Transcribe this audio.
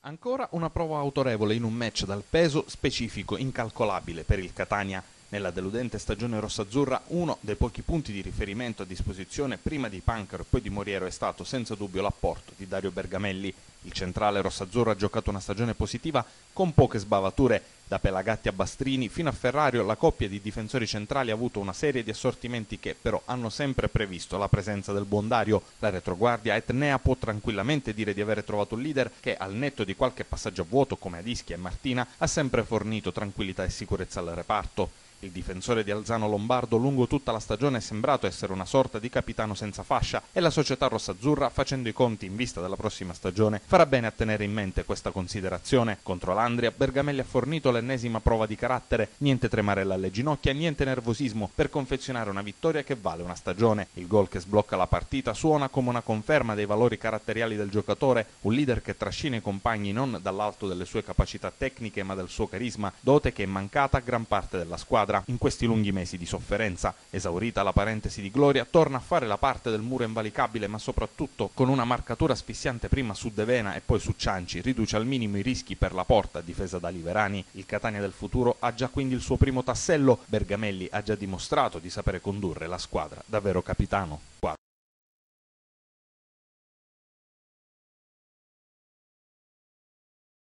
Ancora una prova autorevole in un match dal peso specifico incalcolabile per il Catania. Nella deludente stagione rossazzurra, uno dei pochi punti di riferimento a disposizione prima di Pancaro e poi di Moriero è stato senza dubbio l'apporto di Dario Bergamelli. Il centrale rossazzurro ha giocato una stagione positiva con poche sbavature. Da Pelagatti a Bastrini fino a Ferrario la coppia di difensori centrali ha avuto una serie di assortimenti che però hanno sempre previsto la presenza del buon Dario. La retroguardia etnea può tranquillamente dire di avere trovato un leader che, al netto di qualche passaggio a vuoto come ad Ischia e Martina, ha sempre fornito tranquillità e sicurezza al reparto. Il difensore di Alzano Lombardo lungo tutta la stagione è sembrato essere una sorta di capitano senza fascia e la società rossazzurra, facendo i conti in vista della prossima stagione, farà bene a tenere in mente questa considerazione. Contro l'Andria, Bergamelli ha fornito l'ennesima prova di carattere, niente tremarella alle ginocchia, niente nervosismo per confezionare una vittoria che vale una stagione. Il gol che sblocca la partita suona come una conferma dei valori caratteriali del giocatore, un leader che trascina i compagni non dall'alto delle sue capacità tecniche ma del suo carisma, dote che è mancata a gran parte della squadra in questi lunghi mesi di sofferenza. Esaurita la parentesi di gloria, torna a fare la parte del muro invalicabile, ma soprattutto con una marcatura asfissiante prima su De Vena e poi su Cianci, riduce al minimo i rischi per la porta difesa da Liverani. Il Catania del futuro ha già quindi il suo primo tassello. Bergamelli ha già dimostrato di sapere condurre la squadra davvero capitano.